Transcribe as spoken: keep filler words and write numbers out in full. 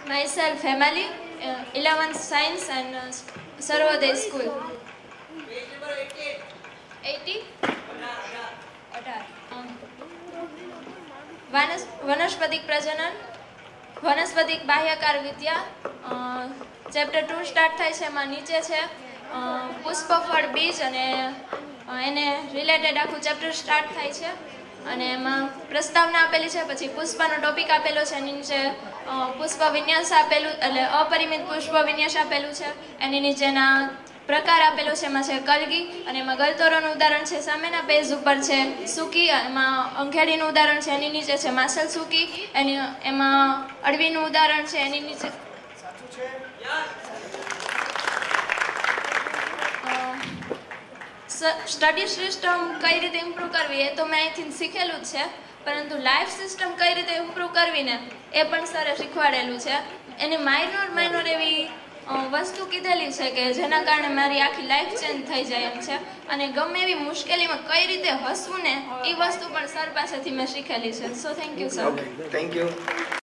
Myself, Hemali, uh, eleventh Science and uh, Sarvodaya School. Page number eighteen. eighty? અઢાર. વનસ્પતિક પ્રજનન, વનસ્પતિક બાહ્યકાર વિદ્યા, ચેપ્ટર ટુ સ્ટાર્ટ થાય છે. એમાં નીચે છે પુષ્પ, ફળ, બીજ અને એને રિલેટેડ આખું ચેપ્ટર સ્ટાર્ટ થાય છે. અને એમાં પ્રસ્તાવના આપેલી છે, પછી પુષ્પનો ટોપિક આપેલો છે, એની નીચે પુષ્પ વિન્યાસ આપેલું, એટલે અપરિમિત પુષ્પ વિન્યાસ આપેલું છે. એની નીચેના પ્રકાર આપેલો છે, એમાં છે કલગી, અને એમાં ગલતોરોનું ઉદાહરણ છે. સામેના પેજ ઉપર છે સૂકી, એમાં અંખેડીનું ઉદાહરણ છે. એની નીચે છે માસલ સૂકી, એની એમાં અળવીનું ઉદાહરણ છે. એની નીચે સ્ટડી સિસ્ટમ કઈ રીતે ઇમ્પ્રૂવ કરવી એ તો મેં અહીંથી શીખેલું જ છે, પરંતુ લાઈફ સિસ્ટમ કઈ રીતે ઇમ્પ્રૂવ કરવી ને એ પણ સરે શીખવાડેલું છે. એની માઇનોર માઇનોર એવી વસ્તુ કીધેલી છે કે જેના કારણે મારી આખી લાઈફ ચેન્જ થઈ જાય એમ છે. અને ગમે એવી મુશ્કેલીમાં કઈ રીતે હસવું ને એ વસ્તુ પણ સર પાસેથી મેં શીખેલી છે. So thank you sir. Thank you.